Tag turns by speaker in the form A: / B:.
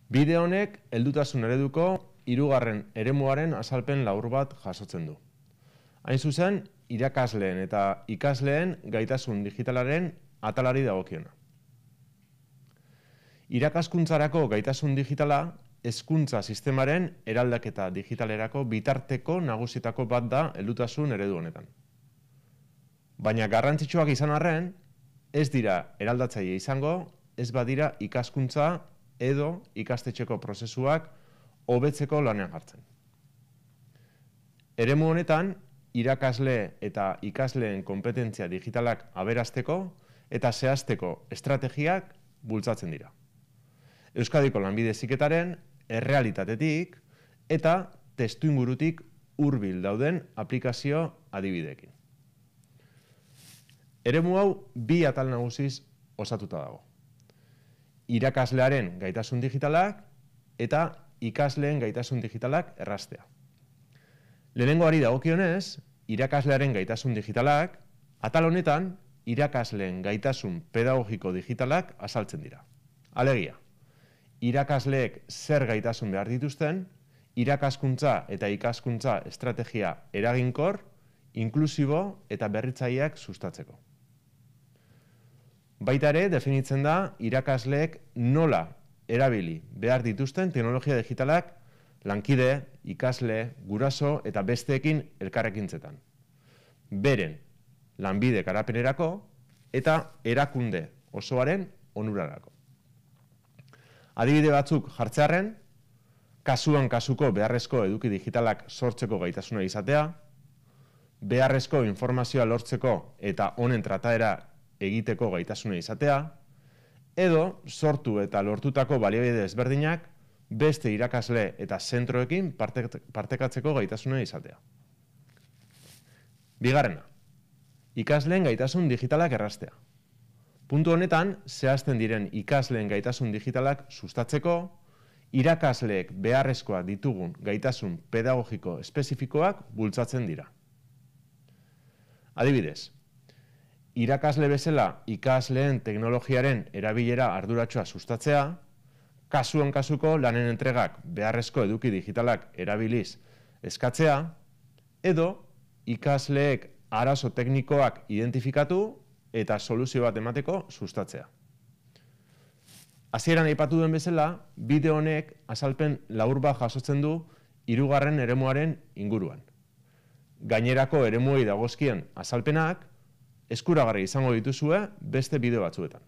A: Bideo honek heldutasun ereduko hirugarren eremuaren azalpen labur bat jasotzen du. Hain zuzen, irakasleen eta ikasleen gaitasun digitalaren atalari dagokiona. Irakaskuntzarako gaitasun digitala hezkuntza sistemaren eraldaketa digitalerako bitarteko nagusietako bat da heldutasun eredu honetan. Baina garrantzitsuak izan arren, ez dira eraldatzaile izango, ez badira ikaskuntza edo ikastetxeko prozesuak hobetzeko lanean jartzen. Eremu honetan, irakasle eta ikasleen konpetentzia digitalak aberasteko eta zehazteko estrategiak bultzatzen dira. Euskadiko lanbide heziketaren errealitatetik eta testuingurutik hurbil dauden aplikazio adibideekin. Eremu hau bi atal nagusiz osatuta dago. Irakaslearen gaitasun digitalak eta ikasleen gaitasun digitalak erraztea. Lehenengoari dagokionez, irakaslearen gaitasun digitalak, atal honetan irakasleen gaitasun pedagogiko digitalak azaltzen dira. Alegia, irakasleek zer gaitasun behar dituzten, irakaskuntza eta ikaskuntza estrategia eraginkor, inklusibo eta berritzaileak sustatzeko. Baita ere, definitzen da irakasleek nola erabili behar dituzten teknologia digitalak lankide, ikasle, guraso eta besteekin elkarrekintzetan. Beren lanbide garapenerako eta erakunde osoaren onurarako. Adibide batzuk jartzearren, kasuan kasuko beharrezko eduki digitalak sortzeko gaitasuna izatea, beharrezko informazioa lortzeko eta honen trataera egiteko gaitasuna izatea, edo sortu eta lortutako baliabide ezberdinak beste irakasle eta zentroekin partekatzeko gaitasuna izatea. Bigarrena, ikasleen gaitasun digitalak erraztea. Puntu honetan, zehazten diren ikasleen gaitasun digitalak sustatzeko, irakasleek beharrezkoa ditugun gaitasun pedagogiko espezifikoak bultzatzen dira. Adibidez, irakasle bezala ikasleen teknologiaren erabilera arduratsua sustatzea, kasuan kasuko lanen entregak beharrezko eduki digitalak erabiliz eskatzea, edo ikasleek arazo teknikoak identifikatu eta soluzio bat emateko sustatzea. Hasieran aipatu duen bezala, bideo honek azalpen labur bat jasotzen du hirugarren eremuaren inguruan. Gainerako eremuei dagozkien azalpenak eskuragarri izango dituzue beste bideo batzuetan.